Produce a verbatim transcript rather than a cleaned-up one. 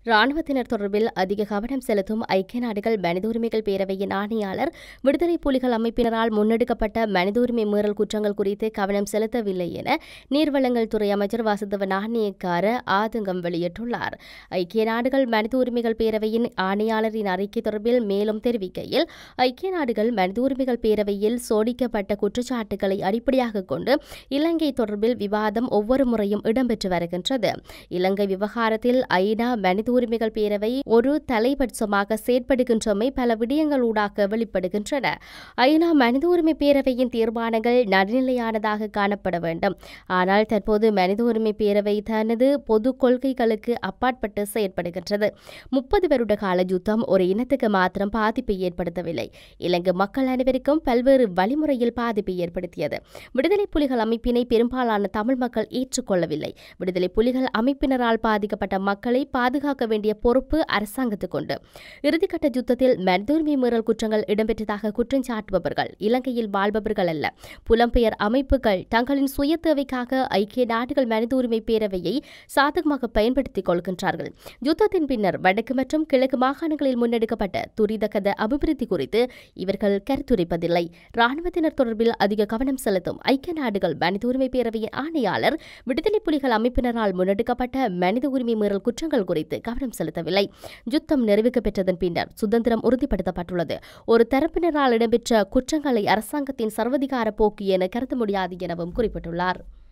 ராணுவத்தினர் தொடர்பில் அதிக கவனம் செலுத்தும் ஐக்கிய நாடுகள் மனித உரிமைகள் பேரவையின் ஆணையாளர் விடுதலை புலிகள் அமைப்பினரால் முன்னெடுக்கப்பட்ட மனித உரிமை மீறல் குற்றங்கள் குறித்து கவனம் செலுத்தவில்லை என நீர்வளங்கள் துறை அமைச்சர் வாசுதேவ நாணயக்கார ஆதங்கம் வெளியிட்டுள்ளார். ஐக்கிய நாடுகள் மனித உரிமைகள் பேரவையின் ஆணையாளரின் அறிக்கை தொடர்பில் மேலும் தெரிவிக்கையில், ஐக்கிய நாடுகள் மனித உரிமைகள் பேரவையில் சோடிக்கப்பட்ட குற்றச்சாட்டுகளை அடிப்படையாக கொண்டு இலங்கை தொடர்பில் விவாதம் ஒவ்வொரு முறையும் இடம்பெற்று வருகின்றது. இலங்கை விவகாரத்தில் ஐநா மனித உரிமைகள் பேரவை ஒரு தலைபட்சமாக செயற்படுகின்றமை பல விடயங்களூடாக வெளிப்படுகின்றன. ஐநா மனித உரிமை பேரவையின் தீர்மானங்கள் நடுநிலையானதாக காணப்பட வேண்டும். ஆனால் தற்போது மனித உரிமை பேரவை தனது பொது கொள்கைகளுக்கு அப்பாற்பட்டு செயற்படுகின்றது. முப்பது வருட கால யுத்தம் ஒரு இனத்துக்கு மாத்திரம் பாதிப்பை ஏற்படுத்தவில்லை. இலங்கை மக்கள் அனைவருக்கும் பல்வேறு வழிமுறையில் பாதிப்பை ஏற்படுத்தியது. விடுதலை புலிகள் அமைப்பினை பெரும்பாலான தமிழ் மக்கள் ஏற்றுக்கொள்ளவில்லை. விடுதலை புலிகள் அமைப்பினரால் பாதிக்கப்பட்ட மக்களை பாதுகாக்க வேண்டிய பொறுப்பு அரசாங்கத்துக்கு உண்டு. இறுதிக்கட்ட யுத்தத்தில் மனித உரிமை மீறல் குற்றங்கள் இடம்பெற்றதாக குற்றம் சாட்டுபவர்கள் இலங்கையில் வாழ்பவர்கள் அல்ல. புலம்பெயர் அமைப்புகள் தங்களின் சுய தேவைக்காக ஐக்கிய நாடுகள் மனித உரிமை பேரவையை சாதகமாக பயன்படுத்திக் கொள்கின்றார்கள். யுத்தத்தின் பின்னர் வடக்கு மற்றும் கிழக்கு மாகாணங்களில் முன்னெடுக்கப்பட்ட துரிதகத அபிவிருத்தி குறித்து இவர்கள் கருத்துரைப்பதில்லை. ராணுவத்தினர் தொடர்பில் அதிக கவனம் செலுத்தும் ஐக்கிய நாடுகள் மனித உரிமை பேரவையின் ஆணையாளர் விடுதலை புலிகள் அமைப்பினரால் முன்னெடுக்கப்பட்ட மனித உரிமை மீறல் குற்றங்கள் குறித்து கவனம் செலுத்தவில்லை. யுத்தம் நிறைவுக்கு பெற்றதன் பின்னர் சுதந்திரம் உறுதிப்படுத்தப்பட்டுள்ளது. ஒரு தரப்பினரால் இடம்பெற்ற குற்றங்களை அரசாங்கத்தின் சர்வதிகார போக்கு என கருத முடியாது எனவும் குறிப்பிட்டுள்ளார்.